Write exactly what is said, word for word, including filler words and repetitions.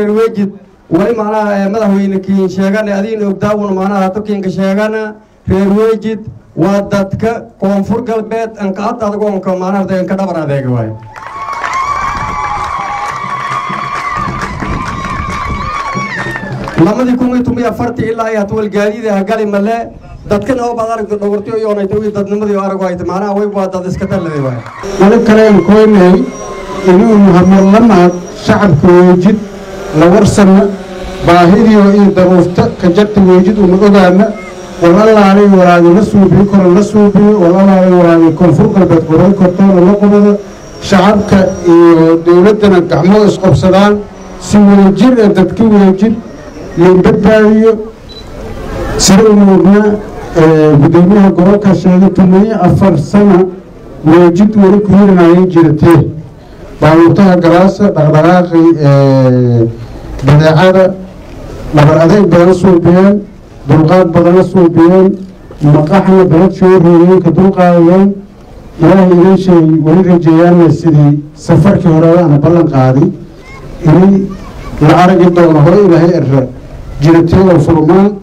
reer weejid wali macnaha madaxweyne sheegana adiin ogdaawna macnaha tokiinka sheegana reer weejid waa dadka koonfur galbeed an ka cad adgoonka macnaha ka dhabar adeega waay lamadii kun iyo toban iyo afartii ilaa ay hatwal gaadiida gali male dadkan oo baad aragto dhawrtiyo iyo inay tawi dadnimadii arag ay macnaha way waa dad iska talay waay wali kale aan koonay inuu muhammad lama shacabka weejid la warsana baahidii iyo daruufta ka jarta weejid oo ogaana والله عليه ولا نسوبي كل نسوبي والله عليه ولا كونفور قلبت قرون كرتون ولا قبضة شعبك دولتنا كعمو إسقف سلام سوى الجيل تذكير الجيل ينبتاعي سرور مبنى بدونها قروك الشهادة تمنية أفر سنة وجد وركوير معين جيرته بعوضها قراسة بغبراغي بدعارة لبرأذين بيانسوا بيان دلقات بدنا صوبيان مقاحنا بلد شهور هيين كدلقاوين إلهي إلي شيء ولي جيان السيدي سفر كهراء أنا بلن قاضي إلي العرق الدولة هو إلهي إرى جيرتين وفرمان